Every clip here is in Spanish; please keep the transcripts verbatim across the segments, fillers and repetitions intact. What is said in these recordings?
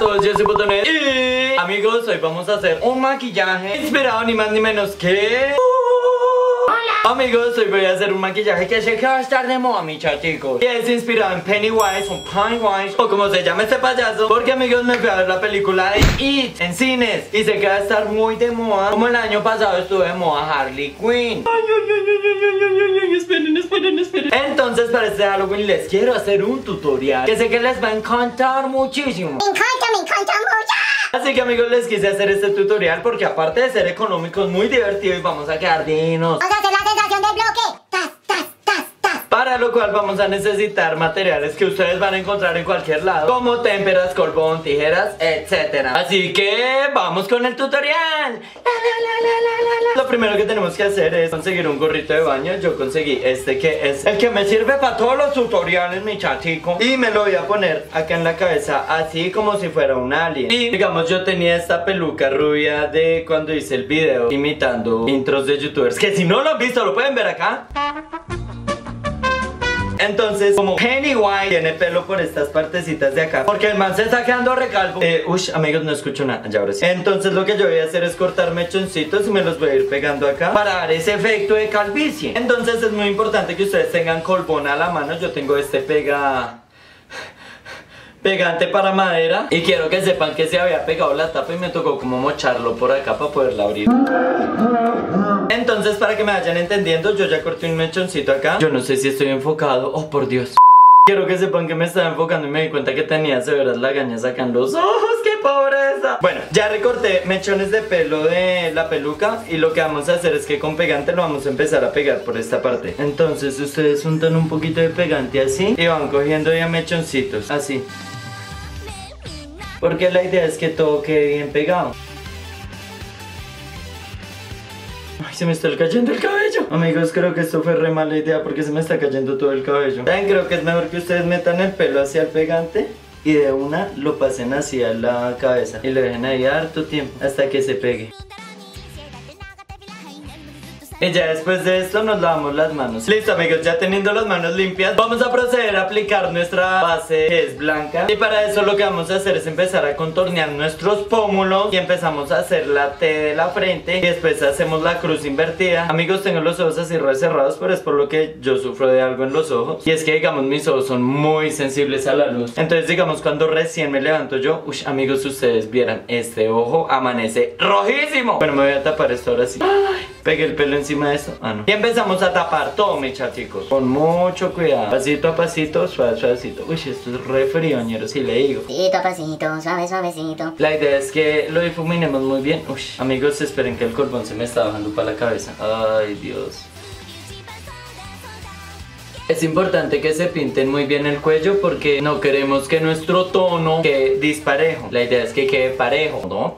todos, yo soy Botonet y amigos, hoy vamos a hacer un maquillaje inspirado ni más ni menos que... Amigos, hoy voy a hacer un maquillaje que sé que va a estar de moda, mis chicos. Y es inspirado en Pennywise o Pennywise, o como se llama este payaso. Porque, amigos, me fui a ver la película de It en cines y sé que va a estar muy de moda, como el año pasado estuvo de moda Harley Quinn. Ay, ay, ay, ay, ay, ay, ay, esperen, esperen, esperen. Entonces, para este Halloween les quiero hacer un tutorial que sé que les va a encantar muchísimo. Me encanta, me encanta mucho. Así que, amigos, les quise hacer este tutorial porque aparte de ser económico es muy divertido y vamos a quedar divinos. Vamos a hacer la sensación del bloque. Tas, tas, tas, tas. Para lo cual vamos a necesitar materiales que ustedes van a encontrar en cualquier lado, como témperas, carbón, tijeras, etcétera. Así que vamos con el tutorial. La, la, la, la, la, la. Lo primero que tenemos que hacer es conseguir un gorrito de baño. Yo conseguí este que es el que me sirve para todos los tutoriales, mi chatico. Y me lo voy a poner acá en la cabeza, así como si fuera un alien. Y digamos, yo tenía esta peluca rubia de cuando hice el video imitando intros de youtubers, que si no lo han visto lo pueden ver acá. Entonces, como Pennywise tiene pelo por estas partecitas de acá, porque el man se está quedando recalvo. Eh, ush, amigos, no escucho nada, ya ahora sí. Entonces lo que yo voy a hacer es cortar mechoncitos y me los voy a ir pegando acá para dar ese efecto de calvicie. Entonces es muy importante que ustedes tengan colbón a la mano. Yo tengo este pega... pegante para madera. Y quiero que sepan que se había pegado la tapa y me tocó como mocharlo por acá para poderla abrir. Entonces, para que me vayan entendiendo, yo ya corté un mechoncito acá. Yo no sé si estoy enfocado. Oh, por Dios. Quiero que sepan que me estaba enfocando y me di cuenta que tenía severas lagañas acá en los ojos. ¡Qué pobreza! Bueno, ya recorté mechones de pelo de la peluca. Y lo que vamos a hacer es que con pegante lo vamos a empezar a pegar por esta parte. Entonces ustedes untan un poquito de pegante así y van cogiendo ya mechoncitos, así, porque la idea es que todo quede bien pegado. Ay, se me está cayendo el cabello. Amigos, creo que esto fue re mala idea porque se me está cayendo todo el cabello. ¿Saben? Creo que es mejor que ustedes metan el pelo hacia el pegante y de una lo pasen hacia la cabeza y lo dejen ahí harto tiempo hasta que se pegue. Y ya después de esto nos lavamos las manos. Listo, amigos, ya teniendo las manos limpias, vamos a proceder a aplicar nuestra base, que es blanca. Y para eso lo que vamos a hacer es empezar a contornear nuestros pómulos. Y empezamos a hacer la T de la frente y después hacemos la cruz invertida. Amigos, tengo los ojos así re cerrados, pero es por lo que yo sufro de algo en los ojos. Y es que, digamos, mis ojos son muy sensibles a la luz. Entonces, digamos, cuando recién me levanto yo, uy, amigos, ustedes vieran, este ojo amanece rojísimo. Bueno, me voy a tapar esto ahora sí. Ay, pegué el pelo encima de esto. Ah, no. Y empezamos a tapar todo, mis chicos, con mucho cuidado, pasito a pasito, suave, suavecito. Uy, esto es re frío, ñero, si le digo. Pasito a pasito, suave, suavecito. La idea es que lo difuminemos muy bien. Uy, amigos, esperen que el cordón se me está bajando para la cabeza. Ay, Dios. Es importante que se pinten muy bien el cuello porque no queremos que nuestro tono quede disparejo. La idea es que quede parejo, ¿no?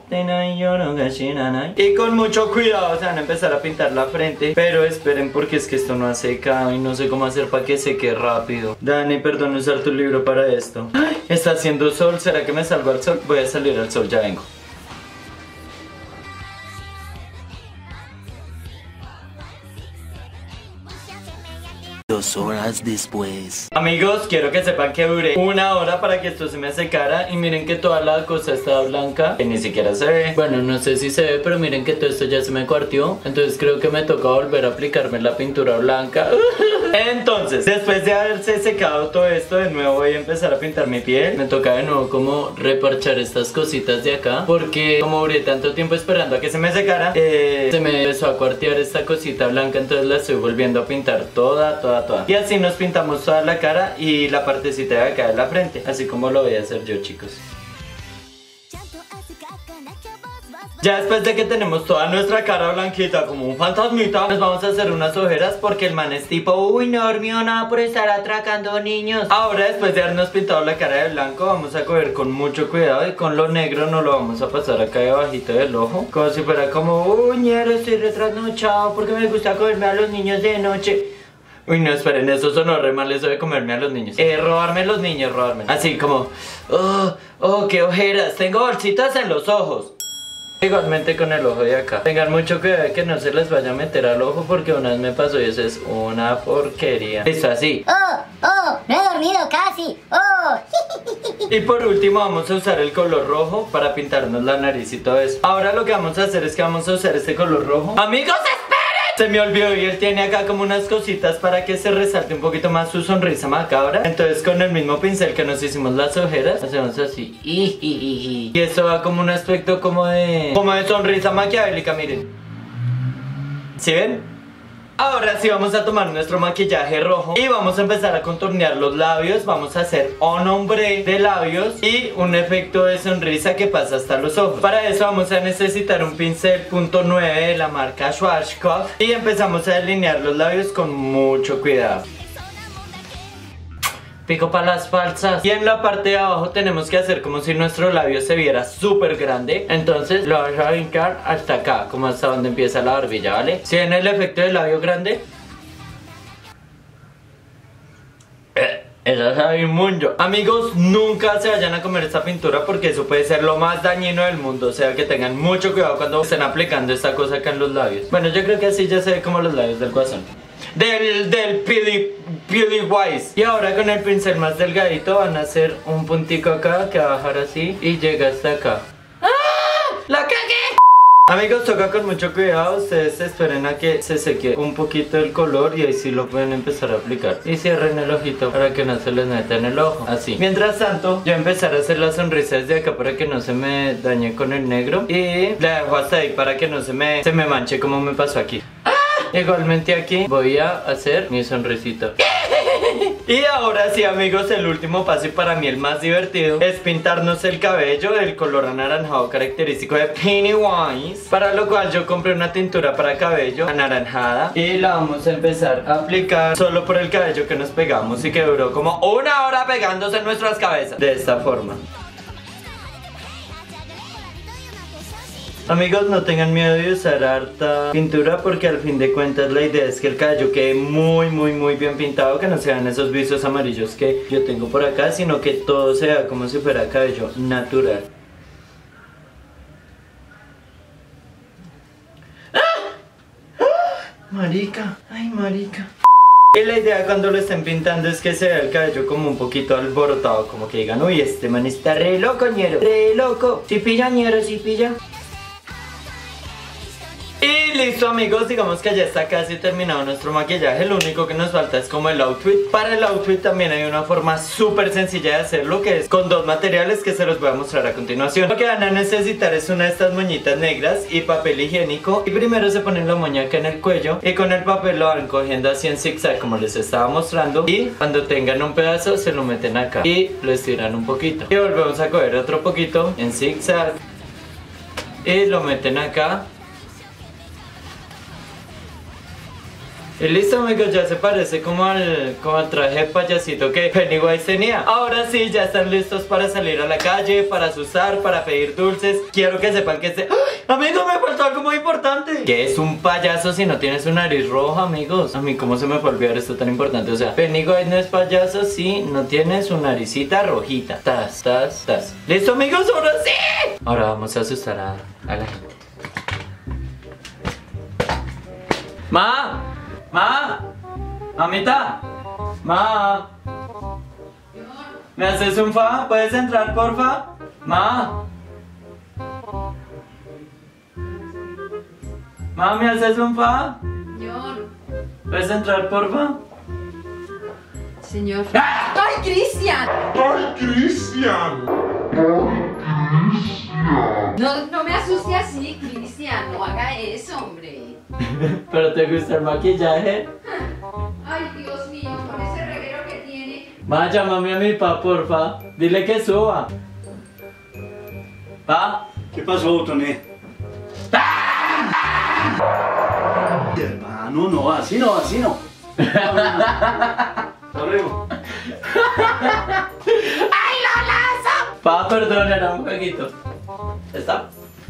Y con mucho cuidado se van a empezar a pintar la frente. Pero esperen porque es que esto no ha secado y no sé cómo hacer para que seque rápido. Dani, perdón usar tu libro para esto. Ay, está haciendo sol, ¿será que me salgo al sol? Voy a salir al sol, ya vengo. Dos horas después. Amigos, quiero que sepan que duré una hora para que esto se me secara. Y miren que toda la cosa está blanca, que ni siquiera se ve. Bueno, no sé si se ve, pero miren que todo esto ya se me cuartió. Entonces creo que me toca volver a aplicarme la pintura blanca. Entonces, después de haberse secado todo esto, de nuevo voy a empezar a pintar mi piel. Me toca de nuevo como reparchar estas cositas de acá, porque como duré tanto tiempo esperando a que se me secara, eh, se me empezó a cuartear esta cosita blanca. Entonces la estoy volviendo a pintar toda, toda Toda. Y así nos pintamos toda la cara y la partecita de acá de la frente, así como lo voy a hacer yo, chicos. Ya después de que tenemos toda nuestra cara blanquita como un fantasmita, nos vamos a hacer unas ojeras porque el man es tipo, uy, no durmió nada por estar atracando niños. Ahora, después de habernos pintado la cara de blanco, vamos a coger con mucho cuidado y con lo negro nos lo vamos a pasar acá debajito del ojo, como si fuera como, uy, ñero, estoy retrasnochado porque me gusta comerme a los niños de noche. Uy, no, esperen, eso sonó re mal, eso de comerme a los niños. Eh, robarme los niños, robarme. Así como, oh, oh, qué ojeras, tengo bolsitas en los ojos. Igualmente con el ojo de acá. Tengan mucho cuidado de que no se les vaya a meter al ojo porque una vez me pasó y eso es una porquería. Listo, así. Oh, oh, no he dormido casi. Oh. Y por último vamos a usar el color rojo para pintarnos la nariz y todo eso. Ahora lo que vamos a hacer es que vamos a usar este color rojo. ¡Amigos, esperen! Se me olvidó y él tiene acá como unas cositas para que se resalte un poquito más su sonrisa macabra. Entonces con el mismo pincel que nos hicimos las ojeras, hacemos así. Y eso da como un aspecto como de... como de sonrisa maquiavélica, miren. ¿Sí ven? Ahora sí vamos a tomar nuestro maquillaje rojo y vamos a empezar a contornear los labios. Vamos a hacer un ombre de labios y un efecto de sonrisa que pasa hasta los ojos. Para eso vamos a necesitar un pincel punto nueve de la marca Schwarzkopf y empezamos a delinear los labios con mucho cuidado. Pico para las falsas. Y en la parte de abajo tenemos que hacer como si nuestro labio se viera súper grande. Entonces lo vamos a vincar hasta acá, como hasta donde empieza la barbilla, ¿vale? Si ven el efecto del labio grande, eh, eso sabe mucho. Amigos, nunca se vayan a comer esta pintura porque eso puede ser lo más dañino del mundo. O sea que tengan mucho cuidado cuando estén aplicando esta cosa acá en los labios. Bueno, yo creo que así ya se ve como los labios del guasón. Del, del Pennywise. Y ahora con el pincel más delgadito van a hacer un puntico acá que va a bajar así y llega hasta acá. ¡Ah! ¡La cagué! Amigos, toca con mucho cuidado. Ustedes esperen a que se seque un poquito el color y ahí sí lo pueden empezar a aplicar. Y cierren el ojito para que no se les meta en el ojo. Así. Mientras tanto, yo empezar a hacer la sonrisa desde acá para que no se me dañe con el negro. Y la dejo hasta ahí para que no se me, se me manche como me pasó aquí. Igualmente aquí voy a hacer mi sonrisita. Y ahora sí, amigos, el último paso y para mí el más divertido es pintarnos el cabello del color anaranjado característico de Pennywise. Para lo cual yo compré una tintura para cabello anaranjada y la vamos a empezar a aplicar solo por el cabello que nos pegamos y que duró como una hora pegándose en nuestras cabezas. De esta forma. Amigos, no tengan miedo de usar harta pintura porque al fin de cuentas la idea es que el cabello quede muy muy muy bien pintado, que no sean esos visos amarillos que yo tengo por acá, sino que todo sea como si fuera cabello natural. ¡Ah! ¡Ah! Marica, ay marica. Y la idea cuando lo estén pintando es que se vea el cabello como un poquito alborotado, como que digan, uy, este man está re loco, ñero, re loco. Si pilla, ñero, si pilla. Y listo, amigos, digamos que ya está casi terminado nuestro maquillaje. Lo único que nos falta es como el outfit. Para el outfit también hay una forma súper sencilla de hacerlo, que es con dos materiales que se los voy a mostrar a continuación. Lo que van a necesitar es una de estas moñitas negras y papel higiénico. Y primero se ponen la moña acá en el cuello y con el papel lo van cogiendo así en zigzag como les estaba mostrando. Y cuando tengan un pedazo se lo meten acá y lo estiran un poquito. Y volvemos a coger otro poquito en zigzag y lo meten acá. Y listo, amigos, ya se parece como al, como al traje de payasito que Pennywise tenía. Ahora sí, ya están listos para salir a la calle, para asustar, para pedir dulces. Quiero que sepan que este... ¡Ay! Amigos, me faltó algo muy importante. ¿Qué es un payaso si no tienes una nariz roja, amigos? A mí, ¿cómo se me fue a olvidar esto tan importante? O sea, Pennywise no es payaso si no tienes su naricita rojita. Tas, tas, tas. ¿Listo, amigos? ¡Ahora sí! Ahora vamos a asustar a, a la gente. ¡Ma! ¡Ma! ¡Mamita! ¡Ma! ¿Me haces un fa? ¿Puedes entrar, porfa? ¡Ma! ¡Ma, me haces un fa? Señor. ¿Puedes entrar, porfa? Señor. ¡Ah! ¡Ay, Cristian! ¡Ay, Cristian! ¡Ay, Cristian! No, no me asuste así, Cristian. No haga eso, hombre. ¿Pero te gusta el maquillaje? Ay, Dios mío, con ese reguero que tiene. Ma, llámame a mi pa, porfa. Dile que suba. ¿Pa? ¿Qué pasó, Tony? Hermano, no, así no, así no. Arriba. ¡Ay, Lolazo! Pa, perdón, era un jueguito. ¿Está?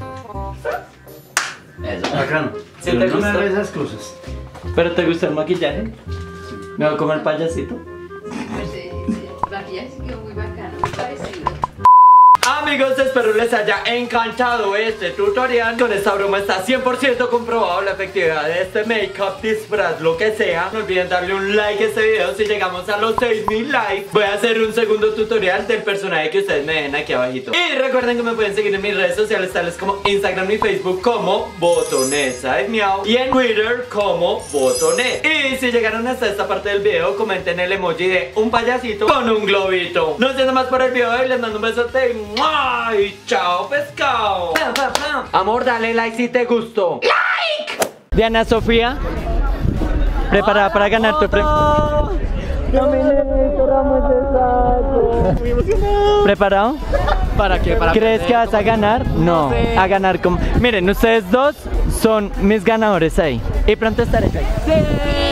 Eso. Bacano. ¿Sí Pero te no me gusta? hagas esas cosas. ¿Pero te gusta el maquillaje? ¿Me voy a comer el payasito? Pues eh, el maquillaje se quedó muy bacano, muy parecido. Amigos, espero les haya encantado este tutorial. Con esta broma está cien por ciento comprobado la efectividad de este make-up, disfraz, lo que sea. No olviden darle un like a este video. Si llegamos a los seis mil likes, voy a hacer un segundo tutorial del personaje que ustedes me dejen aquí abajito. Y recuerden que me pueden seguir en mis redes sociales, tales como Instagram y Facebook como Botonet Miau, y en Twitter como Botonet. Y si llegaron hasta esta parte del video, comenten el emoji de un payasito con un globito. No siendo más por el video y les mando un besote y ¡mua! Y chao pescado. Amor, dale like si te gustó. ¡Like! Diana Sofía, preparada para ganar tu premio. ¿Preparado? ¿Para qué? ¿Para ¿Crees que vas a ganar? No, a ganar como... Miren, ustedes dos son mis ganadores ahí. Y pronto estaré ahí. ¡Sí!